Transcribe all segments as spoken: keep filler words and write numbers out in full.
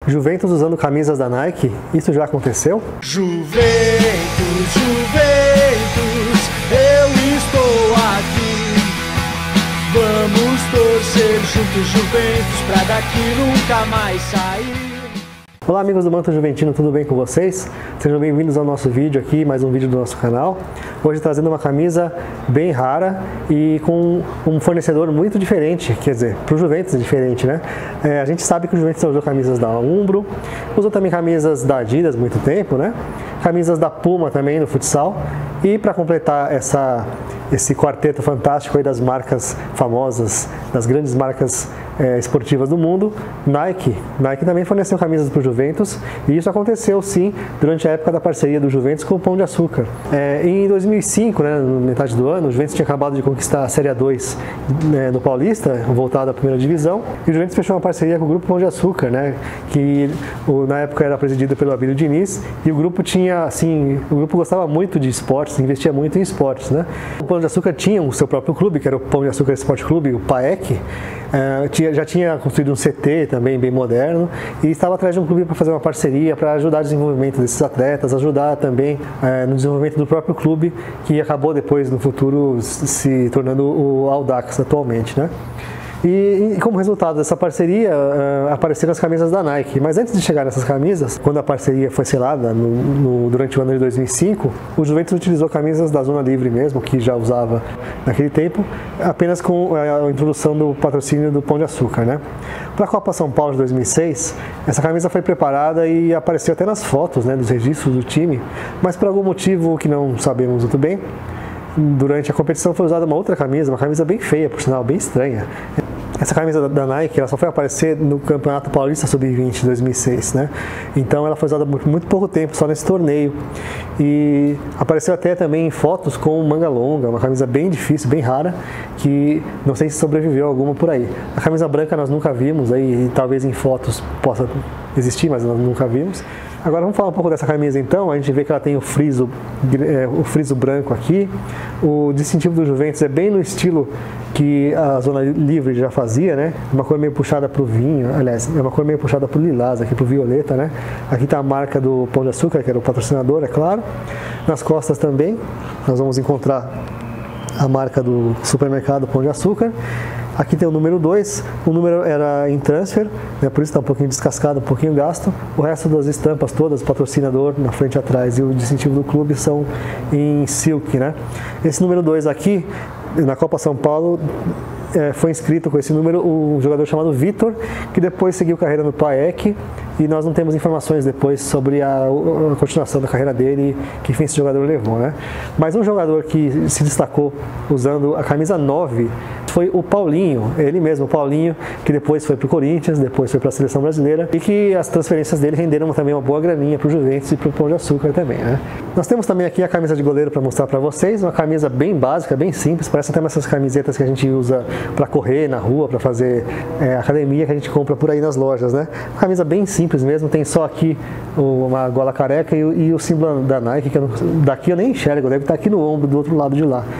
Juventus usando camisas da Nike, isso já aconteceu? Juventus, Juventus, eu estou aqui. Vamos torcer juntos, Juventus, pra daqui nunca mais sair. Olá amigos do Manto Juventino, tudo bem com vocês? Sejam bem-vindos ao nosso vídeo aqui, mais um vídeo do nosso canal. Hoje trazendo uma camisa bem rara e com um fornecedor muito diferente, quer dizer, para o Juventus é diferente, né? É, a gente sabe que o Juventus usou camisas da Umbro, usou também camisas da Adidas há muito tempo, né? Camisas da Puma também no futsal. E para completar essa, esse quarteto fantástico aí das marcas famosas, das grandes marcas é, esportivas do mundo, Nike. Nike também forneceu camisas para o Juventus e isso aconteceu sim durante a época da parceria do Juventus com o Pão de Açúcar. É, em dois mil e cinco, né, na metade do ano, o Juventus tinha acabado de conquistar a Série A dois né, no Paulista, voltado à primeira divisão, e o Juventus fechou uma parceria com o Grupo Pão de Açúcar, né, que o, na época era presidido pelo Abílio Diniz, e o grupo tinha, assim, o grupo gostava muito de esportes, investia muito em esportes, né. O Pão de Açúcar tinha o seu próprio clube, que era o Pão de Açúcar Esporte Clube, o PAEC, é, tinha, já tinha construído um C T também bem moderno, e estava atrás de um clube para fazer uma parceria, para ajudar o desenvolvimento desses atletas, ajudar também é, no desenvolvimento do próprio clube, que acabou depois no futuro se tornando o Audax atualmente, né? E, e como resultado dessa parceria, uh, apareceram as camisas da Nike. Mas antes de chegar nessas camisas, quando a parceria foi selada no, no, durante o ano de dois mil e cinco, o Juventus utilizou camisas da Zona Livre mesmo, que já usava naquele tempo, apenas com a, a introdução do patrocínio do Pão de Açúcar, né? Para a Copa São Paulo de dois mil e seis, essa camisa foi preparada e apareceu até nas fotos, né, dos registros do time, mas por algum motivo que não sabemos muito bem, durante a competição foi usada uma outra camisa, uma camisa bem feia, por sinal, bem estranha. Essa camisa da Nike, ela só foi aparecer no Campeonato Paulista sub vinte de dois mil e seis, né? Então ela foi usada por muito pouco tempo, só nesse torneio. E apareceu até também em fotos com manga longa, uma camisa bem difícil, bem rara, que não sei se sobreviveu alguma por aí. A camisa branca nós nunca vimos, aí, e talvez em fotos possa existir, mas nós nunca vimos. Agora vamos falar um pouco dessa camisa então. A gente vê que ela tem o friso, é, o friso branco aqui. O distintivo do Juventus é bem no estilo que a Zona Livre já fazia, né? Uma cor meio puxada para o vinho, aliás, é uma cor meio puxada para o lilás, aqui para o violeta, né? Aqui está a marca do Pão de Açúcar, que era o patrocinador, é claro. Nas costas também nós vamos encontrar a marca do supermercado Pão de Açúcar. Aqui tem o número dois, o número era em transfer, né, por isso está um pouquinho descascado, um pouquinho gasto. O resto das estampas todas, patrocinador na frente e atrás e o distintivo do clube são em silk, né? Esse número dois aqui, na Copa São Paulo, é, foi inscrito com esse número um jogador chamado Vitor, que depois seguiu carreira no PAEC, e nós não temos informações depois sobre a, a continuação da carreira dele, que fim esse jogador levou, né? Mas um jogador que se destacou usando a camisa nove foi o Paulinho, ele mesmo, o Paulinho, que depois foi para o Corinthians, depois foi para a Seleção Brasileira, e que as transferências dele renderam também uma boa graninha para o Juventus e para o Pão de Açúcar também, né? Nós temos também aqui a camisa de goleiro para mostrar para vocês, uma camisa bem básica, bem simples, parece até essas camisetas que a gente usa para correr na rua, para fazer é, academia, que a gente compra por aí nas lojas, né? Uma camisa bem simples mesmo, tem só aqui uma gola careca e, e o símbolo da Nike, que eu não, daqui eu nem enxergo, deve estar aqui no ombro do outro lado de lá.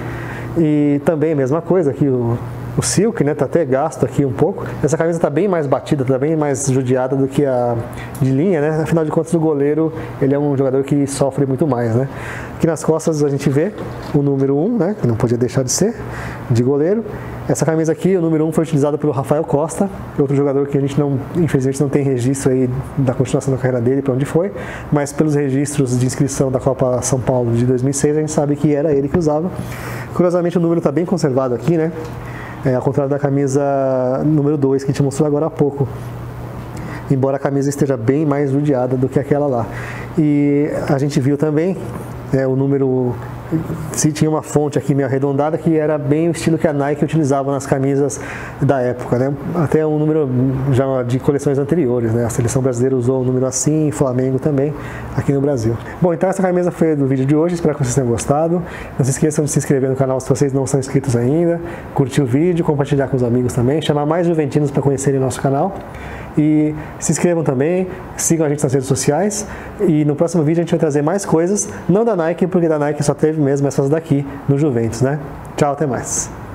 E também a mesma coisa aqui, o, o silk, né, tá até gasto aqui um pouco. Essa camisa tá bem mais batida, tá bem mais judiada do que a de linha, né? Afinal de contas, o goleiro, ele é um jogador que sofre muito mais, né? Aqui nas costas a gente vê o número um, né, que não podia deixar de ser, de goleiro. Essa camisa aqui, o número um, foi utilizado pelo Rafael Costa, outro jogador que a gente não, infelizmente não tem registro aí da continuação da carreira dele, para onde foi, mas pelos registros de inscrição da Copa São Paulo de dois mil e seis, a gente sabe que era ele que usava. Curiosamente, o número está bem conservado aqui, né? É, ao contrário da camisa número dois, que a gente mostrou agora há pouco. Embora a camisa esteja bem mais judiada do que aquela lá. E a gente viu também é, o número... Se tinha uma fonte aqui meio arredondada que era bem o estilo que a Nike utilizava nas camisas da época, né? Até um número já de coleções anteriores, né? A Seleção Brasileira usou um número assim, Flamengo também, aqui no Brasil. Bom, então essa camisa foi do vídeo de hoje, espero que vocês tenham gostado. Não se esqueçam de se inscrever no canal se vocês não são inscritos ainda, curtir o vídeo, compartilhar com os amigos também, chamar mais juventinos para conhecerem o nosso canal. E se inscrevam também, sigam a gente nas redes sociais e no próximo vídeo a gente vai trazer mais coisas, não da Nike, porque da Nike só teve mesmo essas daqui no Juventus, né? Tchau, até mais!